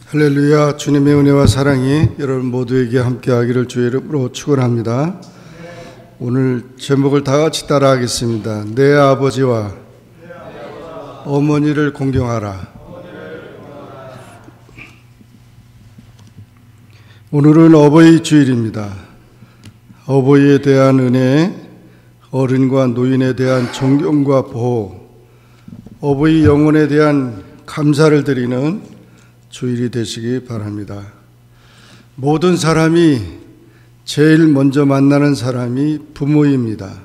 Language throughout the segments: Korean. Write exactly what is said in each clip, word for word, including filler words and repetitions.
할렐루야. 주님의 은혜와 사랑이 여러분 모두에게 함께하기를 주의 이름으로 축원합니다. 오늘 제목을 다 같이 따라하겠습니다. 내 아버지와 어머니를 공경하라. 오늘은 어버이 주일입니다. 어버이에 대한 은혜, 어른과 노인에 대한 존경과 보호, 어버이 영혼에 대한 감사를 드리는 주일이 되시기 바랍니다. 모든 사람이 제일 먼저 만나는 사람이 부모입니다.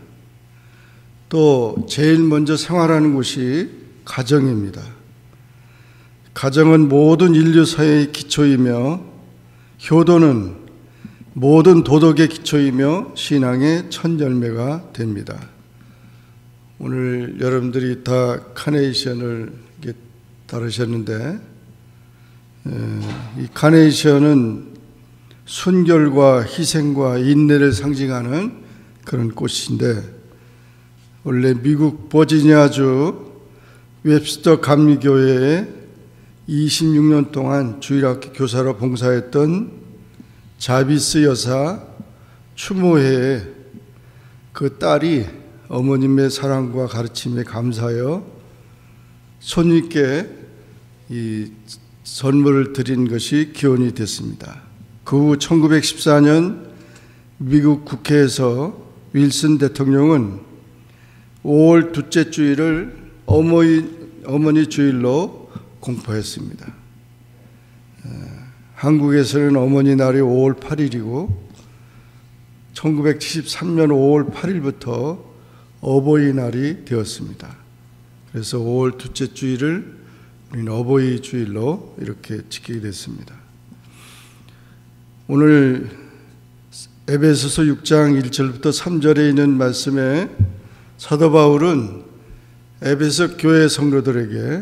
또 제일 먼저 생활하는 곳이 가정입니다. 가정은 모든 인류 사회의 기초이며 효도는 모든 도덕의 기초이며 신앙의 첫 열매가 됩니다. 오늘 여러분들이 다 카네이션을 다루셨는데 이 카네이션은 순결과 희생과 인내를 상징하는 그런 꽃인데, 원래 미국 버지니아주 웹스터 감리교회에 이십육 년 동안 주일학교 교사로 봉사했던 자비스 여사 추모회에 그 딸이 어머님의 사랑과 가르침에 감사하여 손님께 이 선물을 드린 것이 기원이 됐습니다. 그 후 천구백십사 년 미국 국회에서 윌슨 대통령은 오월 둘째 주일을 어머니, 어머니 주일로 공포했습니다. 한국에서는 어머니 날이 오월 팔일이고 천구백칠십삼 년 오월 팔일부터 어버이날이 되었습니다. 그래서 오월 둘째 주일을 우리는 어버이 주일로 이렇게 지키게 됐습니다. 오늘 에베소서 육 장 일 절부터 삼 절에 있는 말씀에 사도 바울은 에베소 교회 성도들에게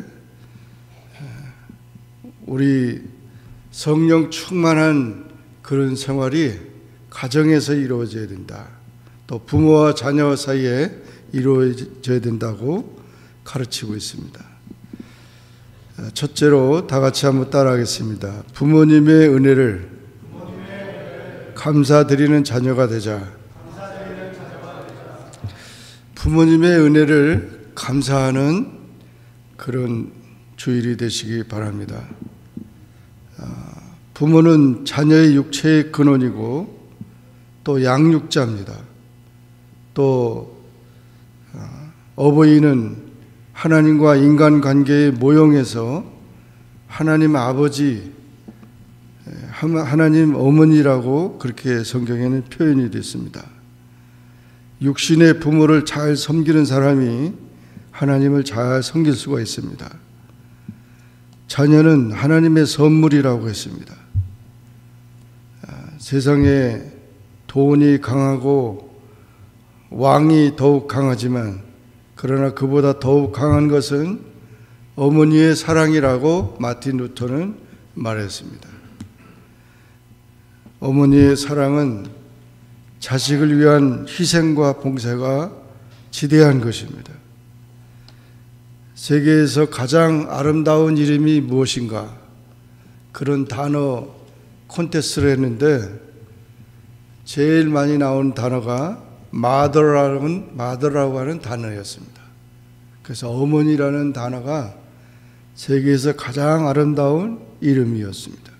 우리 성령 충만한 그런 생활이 가정에서 이루어져야 된다. 또 부모와 자녀 사이에 이루어져야 된다고 가르치고 있습니다. 첫째로 다 같이 한번 따라하겠습니다. 부모님의 은혜를 감사드리는 자녀가 되자. 부모님의 은혜를 감사하는 그런 주일이 되시기 바랍니다. 부모는 자녀의 육체의 근원이고 또 양육자입니다. 또 어버이는 하나님과 인간관계의 모형에서 하나님 아버지, 하나님 어머니라고 그렇게 성경에는 표현이 됐습니다. 육신의 부모를 잘 섬기는 사람이 하나님을 잘 섬길 수가 있습니다. 자녀는 하나님의 선물이라고 했습니다. 세상에 돈이 강하고 왕이 더욱 강하지만 그러나 그보다 더욱 강한 것은 어머니의 사랑이라고 마틴 루터는 말했습니다. 어머니의 사랑은 자식을 위한 희생과 봉사가 지대한 것입니다. 세계에서 가장 아름다운 이름이 무엇인가? 그런 단어 콘테스트를 했는데 제일 많이 나온 단어가 mother라는, mother라고 하는 단어였습니다. 그래서 어머니라는 단어가 세계에서 가장 아름다운 이름이었습니다.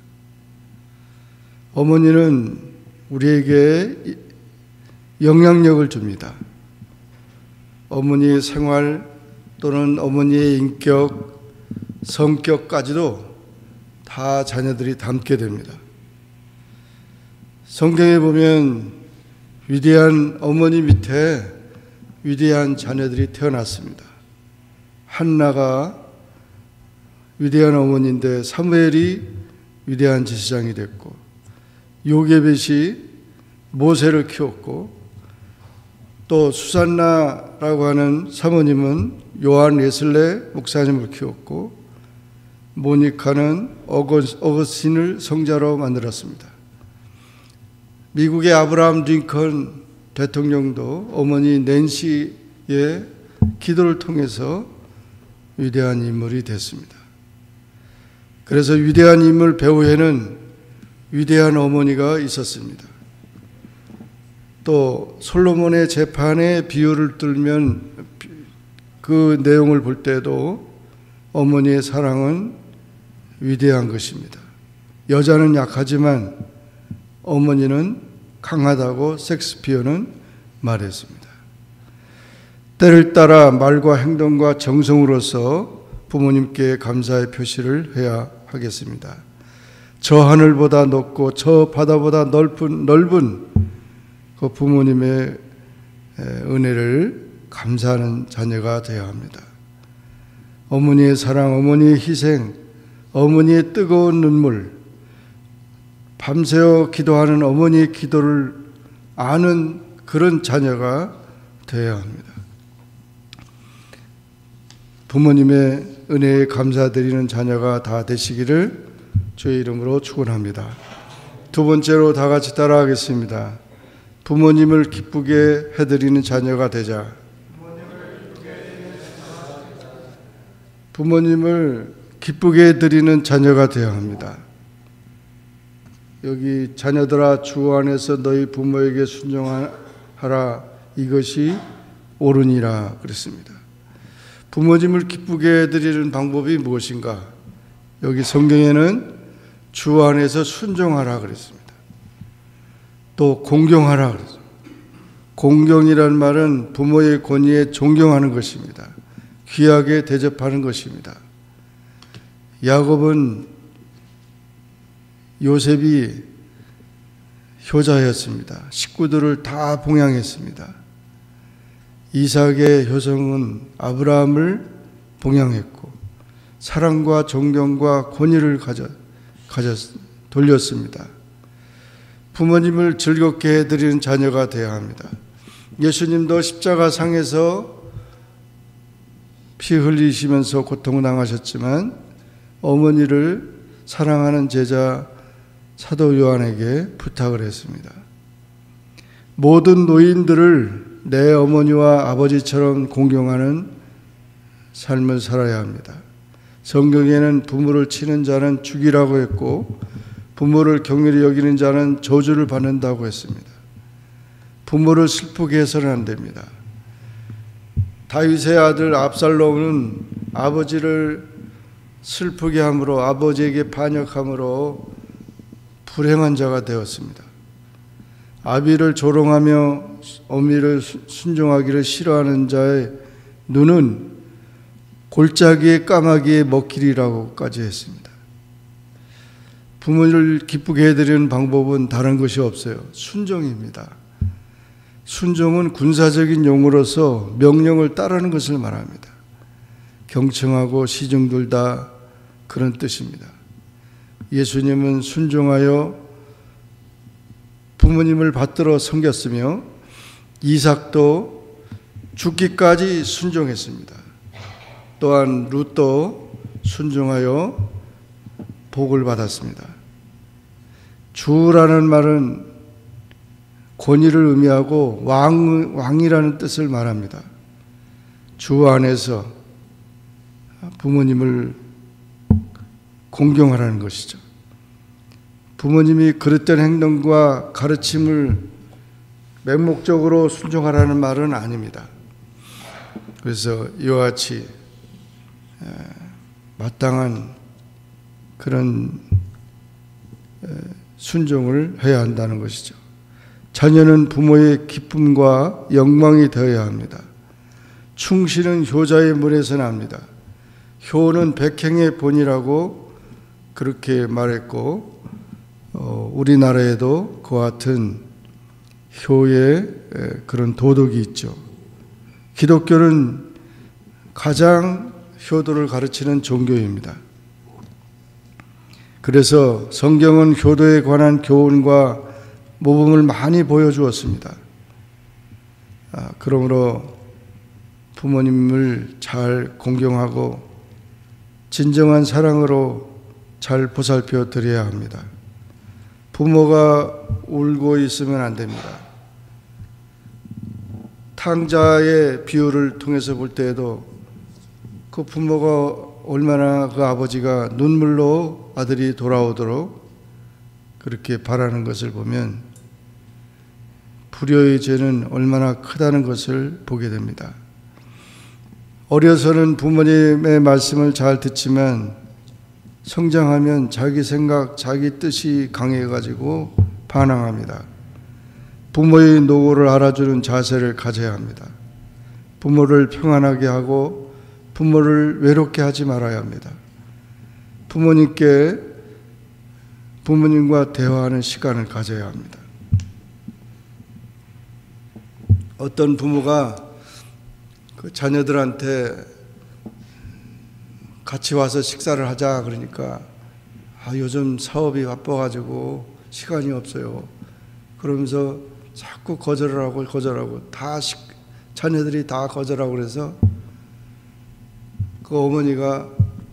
어머니는 우리에게 영향력을 줍니다. 어머니의 생활 또는 어머니의 인격, 성격까지도 다 자녀들이 담게 됩니다. 성경에 보면 위대한 어머니 밑에 위대한 자녀들이 태어났습니다. 한나가 위대한 어머니인데 사무엘이 위대한 제사장이 됐고, 요게벳이 모세를 키웠고, 또 수산나라고 하는 사모님은 요한 웨슬레 목사님을 키웠고, 모니카는 어거스틴을 성자로 만들었습니다. 미국의 아브라함 링컨 대통령도 어머니 낸시의 기도를 통해서 위대한 인물이 됐습니다. 그래서 위대한 인물 배후에는 위대한 어머니가 있었습니다. 또 솔로몬의 재판의 비유를 들면 그 내용을 볼 때도 어머니의 사랑은 위대한 것입니다. 여자는 약하지만 어머니는 강하다고 셰익스피어는 말했습니다. 때를 따라 말과 행동과 정성으로서 부모님께 감사의 표시를 해야 하겠습니다. 저 하늘보다 높고 저 바다보다 넓은 넓은 그 부모님의 은혜를 감사하는 자녀가 되어야 합니다. 어머니의 사랑, 어머니의 희생, 어머니의 뜨거운 눈물, 밤새워 기도하는 어머니의 기도를 아는 그런 자녀가 되어야 합니다. 부모님의 은혜에 감사드리는 자녀가 다 되시기를 주의 이름으로 축원합니다. 두 번째로 다 같이 따라하겠습니다. 부모님을 기쁘게 해드리는 자녀가 되자. 부모님을 기쁘게 해드리는 자녀가 되어야 합니다. 여기 자녀들아 주 안에서 너희 부모에게 순종하라 이것이 옳으니라 그랬습니다. 부모님을 기쁘게 해드리는 방법이 무엇인가? 여기 성경에는 주 안에서 순종하라 그랬습니다. 또 공경하라 그랬습니다. 공경이란 말은 부모의 권위에 존경하는 것입니다. 귀하게 대접하는 것입니다. 야곱은 요셉이 효자였습니다. 식구들을 다 봉양했습니다. 이삭의 효성은 아브라함을 봉양했고 사랑과 존경과 권위를 가져, 가져 돌렸습니다. 부모님을 즐겁게 해드리는 자녀가 되어야 합니다. 예수님도 십자가 상에서 피 흘리시면서 고통당하셨지만 어머니를 사랑하는 제자 사도 요한에게 부탁을 했습니다. 모든 노인들을 내 어머니와 아버지처럼 공경하는 삶을 살아야 합니다. 성경에는 부모를 치는 자는 죽이라고 했고 부모를 경휼히 여기는 자는 저주를 받는다고 했습니다. 부모를 슬프게 해서는 안 됩니다. 다윗의 아들 압살롬은 아버지를 슬프게 함으로 아버지에게 반역함으로 불행한 자가 되었습니다. 아비를 조롱하며 어미를 순종하기를 싫어하는 자의 눈은 골짜기의 까마귀에 먹히리라고까지 했습니다. 부모를 기쁘게 해드리는 방법은 다른 것이 없어요. 순종입니다. 순종은 군사적인 용어로서 명령을 따르는 것을 말합니다. 경청하고 시중들 다 그런 뜻입니다. 예수님은 순종하여 부모님을 받들어 섬겼으며 이삭도 죽기까지 순종했습니다. 또한 룻도 순종하여 복을 받았습니다. 주라는 말은 권위를 의미하고 왕, 왕이라는 뜻을 말합니다. 주 안에서 부모님을 공경하라는 것이죠. 부모님이 그릇된 행동과 가르침을 맹목적으로 순종하라는 말은 아닙니다. 그래서 이와 같이 마땅한 그런 순종을 해야 한다는 것이죠. 자녀는 부모의 기쁨과 영광이 되어야 합니다. 충실은 효자의 문에서 납니다. 효는 백행의 본이라고 그렇게 말했고 어, 우리나라에도 그와 같은 효의 그런 도덕이 있죠. 기독교는 가장 효도를 가르치는 종교입니다. 그래서 성경은 효도에 관한 교훈과 모범을 많이 보여주었습니다. 아, 그러므로 부모님을 잘 공경하고 진정한 사랑으로 잘 보살펴 드려야 합니다. 부모가 울고 있으면 안 됩니다. 탕자의 비유를 통해서 볼 때에도 그 부모가 얼마나 그 아버지가 눈물로 아들이 돌아오도록 그렇게 바라는 것을 보면 불효의 죄는 얼마나 크다는 것을 보게 됩니다. 어려서는 부모님의 말씀을 잘 듣지만 성장하면 자기 생각, 자기 뜻이 강해가지고 반항합니다. 부모의 노고를 알아주는 자세를 가져야 합니다. 부모를 평안하게 하고 부모를 외롭게 하지 말아야 합니다. 부모님께 부모님과 대화하는 시간을 가져야 합니다. 어떤 부모가 그 자녀들한테 같이 와서 식사를 하자 그러니까 아, 요즘 사업이 바빠가지고 시간이 없어요. 그러면서 자꾸 거절을 하고 거절하고 다 식, 자녀들이 다 거절하고 그래서 그 어머니가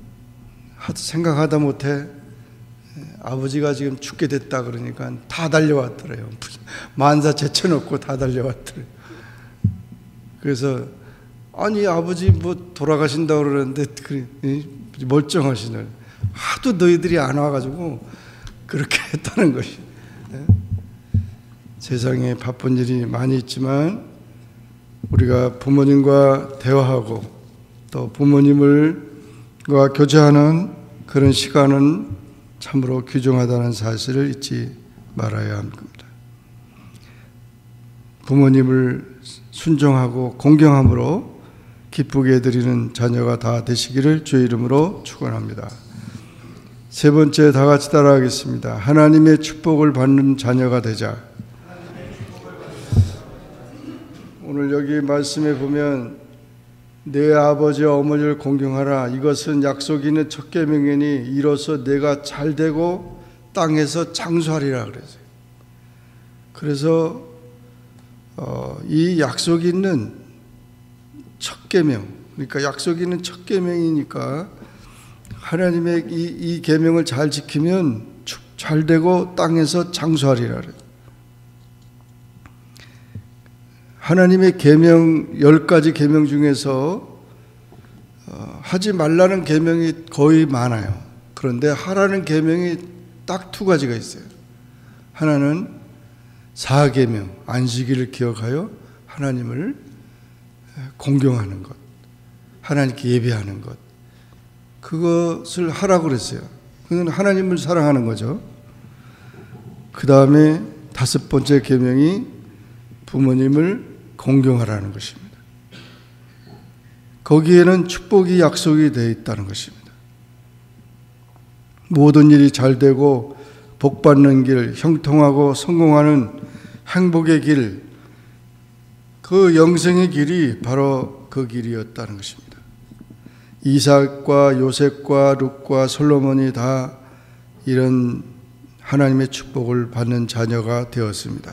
생각하다 못해 아버지가 지금 죽게 됐다 그러니까 다 달려왔더래요. 만사 제쳐놓고 다 달려왔더래요. 그래서 아니 아버지 뭐 돌아가신다고 그러는데 멀쩡하시네. 하도 너희들이 안 와가지고 그렇게 했다는 것이. 세상에 바쁜 일이 많이 있지만 우리가 부모님과 대화하고 또 부모님과 교제하는 그런 시간은 참으로 귀중하다는 사실을 잊지 말아야 합니다. 부모님을 순종하고 공경함으로 기쁘게 드리는 자녀가 다 되시기를 주의 이름으로 축원합니다. 세 번째 다 같이 따라하겠습니다. 하나님의 축복을 받는 자녀가 되자. 오늘 여기 말씀에 보면 내 아버지와 어머니를 공경하라. 이것은 약속 있는 첫 계명이니 이로써 내가 잘되고 땅에서 장수하리라 그랬어요. 그래서 어, 이 약속 있는 첫 계명, 그러니까 약속 있는 첫 계명이니까 하나님의 이, 이 계명을 잘 지키면 잘되고 땅에서 장수하리라 그래요. 하나님의 계명 열 가지 계명 중에서 어, 하지 말라는 계명이 거의 많아요. 그런데 하라는 계명이 딱 두 가지가 있어요. 하나는 사계명, 안식일을 기억하여 하나님을 공경하는 것, 하나님께 예배하는 것, 그것을 하라고 그랬어요. 그건 하나님을 사랑하는 거죠. 그 다음에 다섯 번째 계명이 부모님을 공경하라는 것입니다. 거기에는 축복이 약속이 되어 있다는 것입니다. 모든 일이 잘 되고 복받는 길, 형통하고 성공하는 행복의 길, 그 영생의 길이 바로 그 길이었다는 것입니다. 이삭과 요셉과 룻과 솔로몬이 다 이런 하나님의 축복을 받는 자녀가 되었습니다.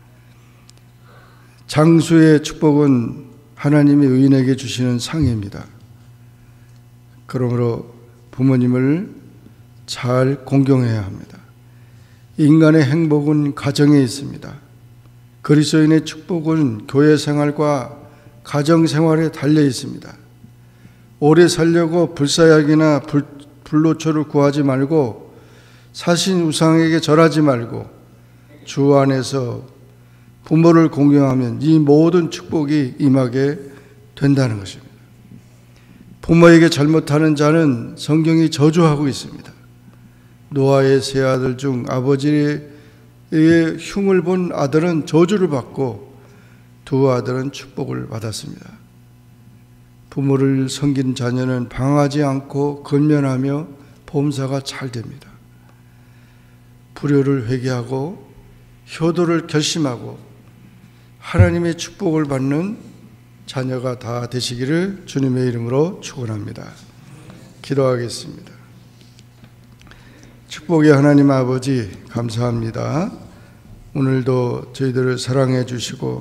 장수의 축복은 하나님이 의인에게 주시는 상입니다. 그러므로 부모님을 잘 공경해야 합니다. 인간의 행복은 가정에 있습니다. 그리스도인의 축복은 교회 생활과 가정 생활에 달려 있습니다. 오래 살려고 불사약이나 불, 불로초를 구하지 말고 사신 우상에게 절하지 말고 주 안에서 부모를 공경하면 이 모든 축복이 임하게 된다는 것입니다. 부모에게 잘못하는 자는 성경이 저주하고 있습니다. 노아의 세 아들 중 아버지의 흉을 본 아들은 저주를 받고 두 아들은 축복을 받았습니다. 부모를 섬긴 자녀는 방하지 않고 근면하며 범사가 잘 됩니다. 불효를 회개하고 효도를 결심하고 하나님의 축복을 받는 자녀가 다 되시기를 주님의 이름으로 축원합니다. 기도하겠습니다. 축복의 하나님 아버지 감사합니다. 오늘도 저희들을 사랑해 주시고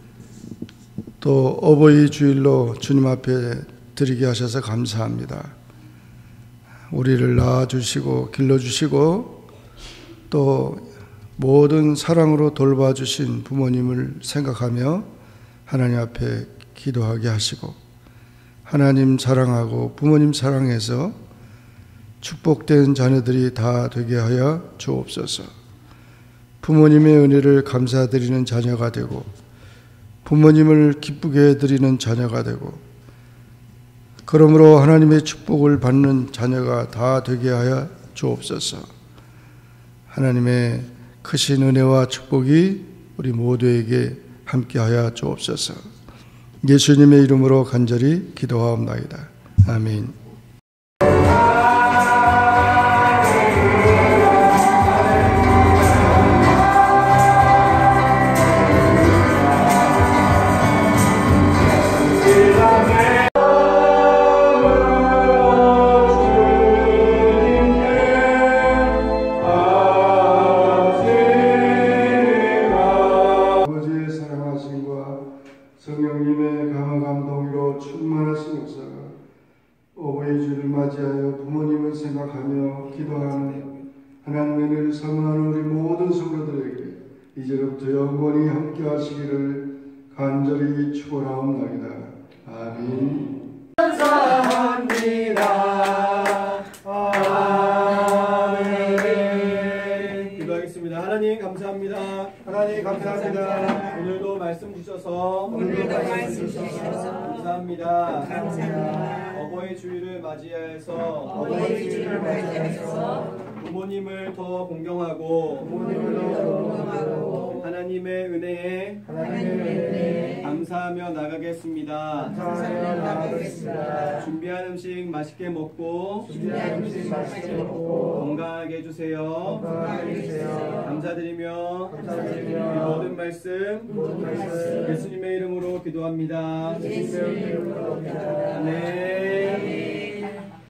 또 어버이 주일로 주님 앞에 드리게 하셔서 감사합니다. 우리를 낳아주시고 길러주시고 또 모든 사랑으로 돌봐주신 부모님을 생각하며 하나님 앞에 기도하게 하시고 하나님 사랑하고 부모님 사랑해서 축복된 자녀들이 다 되게 하여 주옵소서. 부모님의 은혜를 감사드리는 자녀가 되고 부모님을 기쁘게 해드리는 자녀가 되고 그러므로 하나님의 축복을 받는 자녀가 다 되게 하여 주옵소서. 하나님의 크신 은혜와 축복이 우리 모두에게 함께하여 주옵소서. 예수님의 이름으로 간절히 기도하옵나이다. 아멘. 성령님의 강한 동의로 충만하신 역사가 어버이 주를 맞이하여 부모님을 생각하며 기도하는 하나님의 은혜를 사모하는 우리 모든 성도들에게 이제부터 영원히 함께 하시기를 간절히 축원하옵나이다. 아멘. 감사합니다. 아멘. 기도하겠습니다. 하나님 감사합니다. 하나님 감사합니다. 오늘도 말씀 주셔서 오늘도 말씀 주셔서 감사합니다. 감사합니다. 어버이 주일을 맞이해서 어버이 주일을 맞이해서 부모님을 더 공경하고 부모님을 더 공경하고 하나님의 은혜에 하나님의 은혜에 감사하며 나가겠습니다. 감사하며 나가겠습니다. 준비한 음식 맛있게 먹고 준비한 음식 맛있게 먹고 건강하게 해주세요. 건강하게 해주세요. 감사드리며 감사드리며 모든 말씀 모든 말씀 예수님의 이름으로 기도합니다. 예수님의 이름으로 기도합니다. 아멘.